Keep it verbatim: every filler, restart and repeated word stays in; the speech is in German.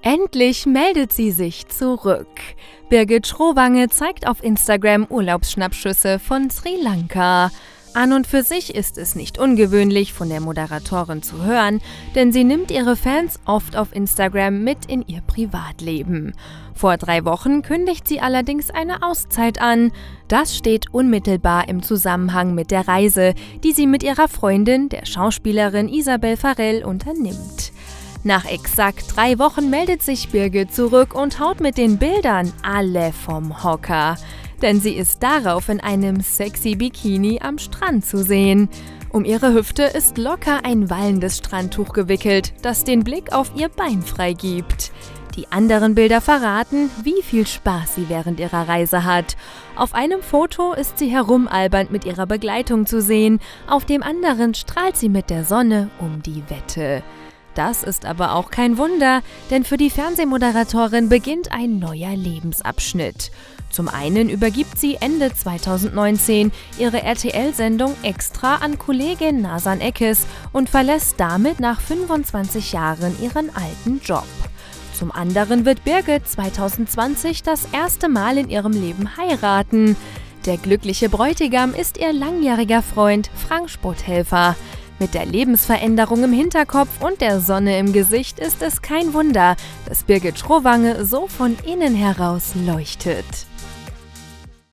Endlich meldet sie sich zurück. Birgit Schrowange zeigt auf Instagram Urlaubsschnappschüsse von Sri Lanka. An und für sich ist es nicht ungewöhnlich, von der Moderatorin zu hören, denn sie nimmt ihre Fans oft auf Instagram mit in ihr Privatleben. Vor drei Wochen kündigt sie allerdings eine Auszeit an. Das steht unmittelbar im Zusammenhang mit der Reise, die sie mit ihrer Freundin, der Schauspielerin Isabel Farrell, unternimmt. Nach exakt drei Wochen meldet sich Birgit zurück und haut mit den Bildern alle vom Hocker. Denn sie ist darauf in einem sexy Bikini am Strand zu sehen. Um ihre Hüfte ist locker ein wallendes Strandtuch gewickelt, das den Blick auf ihr Bein freigibt. Die anderen Bilder verraten, wie viel Spaß sie während ihrer Reise hat. Auf einem Foto ist sie herumalbernd mit ihrer Begleitung zu sehen, auf dem anderen strahlt sie mit der Sonne um die Wette. Das ist aber auch kein Wunder, denn für die Fernsehmoderatorin beginnt ein neuer Lebensabschnitt. Zum einen übergibt sie Ende zweitausendneunzehn ihre R T L-Sendung Extra an Kollegin Nazan Eckes und verlässt damit nach fünfundzwanzig Jahren ihren alten Job. Zum anderen wird Birgit zweitausendzwanzig das erste Mal in ihrem Leben heiraten. Der glückliche Bräutigam ist ihr langjähriger Freund Frank Spotthelfer. Mit der Lebensveränderung im Hinterkopf und der Sonne im Gesicht ist es kein Wunder, dass Birgit Schrowange so von innen heraus leuchtet.